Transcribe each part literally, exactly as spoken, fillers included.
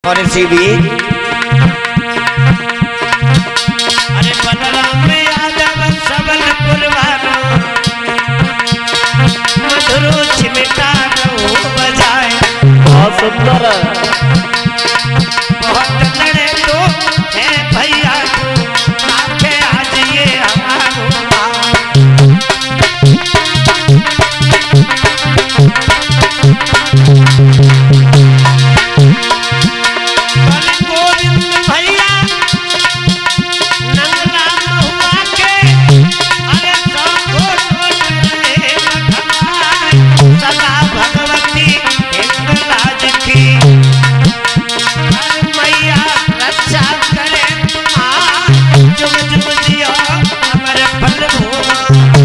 और इसी बीच अरे बलराम यादव सबलपुर वालों मधुरो चिमटा बजाए बहुत सुंदर बहुत लड़े तो है भैया आके आज ये हमारो गोविंद भैया नंगला हुआ के अरे सदा भगवती हिंगलाज की मैया रक्षा करे जुग जुग जियो अमर फल भोगा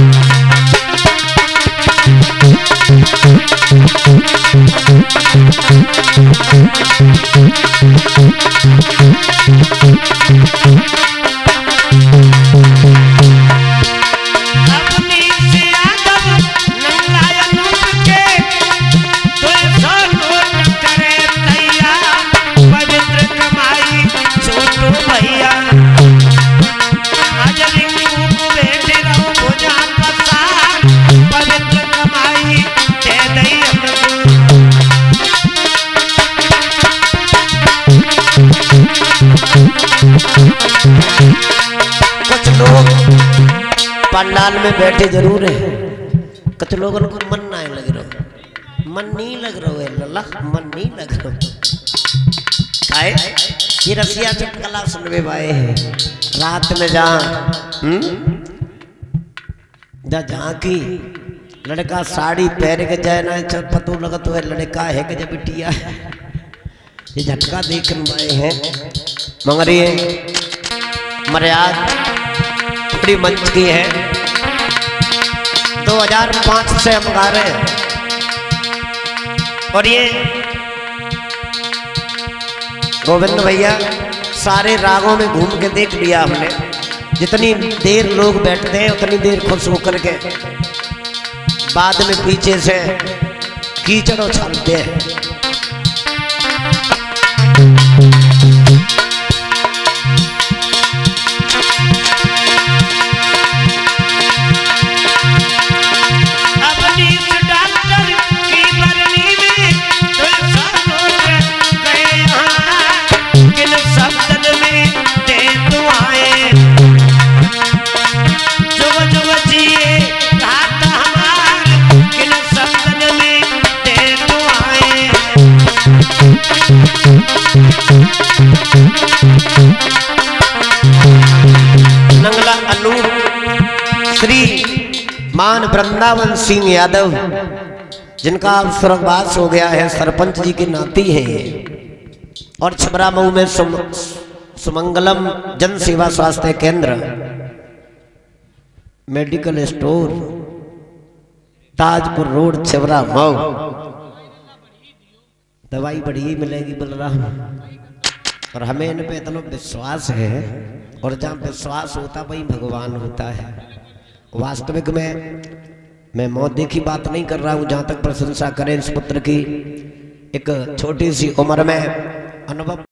कुछ लोग पंडाल में बैठे जरूर हैं, कुछ लोगों को मन ना लग रहा, मन नहीं लग रहा है लल्ला, मन नहीं लग रहा काहे ये रसिया चुटकला सुनवे वाए हैं रात में जहाँ जा जहाँ की लड़का साड़ी पहन के जाए ना चल पतो लगत है लड़का है कि जब बिटिया ये झटका देखने वाए हैं मगर ये मर्यादा थोड़ी मंच की है। दो हज़ार पाँच से हम गा रहे हैं और ये गोविंद भैया सारे रागों में घूम के देख लिया हमने, जितनी देर लोग बैठते हैं उतनी देर खुश होकर के बाद में पीछे से कीचड़ उछालते हैं। नंगला अनूप श्री मान वृंदावन सिंह यादव जिनका अब स्वर्गवास हो गया है, सरपंच जी की नाती है और छबरा मऊ में सुम, सुमंगलम जन Seva Swasthya Kendra medical store Tajpur road Chhabra Mau, दवाई बढ़िया मिलेगी बलराम और हमें इन पे इतना विश्वास है और जहाँ विश्वास होता वही भगवान होता है। वास्तविक में मैं मौत की बात नहीं कर रहा हूँ, जहाँ तक प्रशंसा करें इस पुत्र की एक छोटी सी उम्र में अनुभव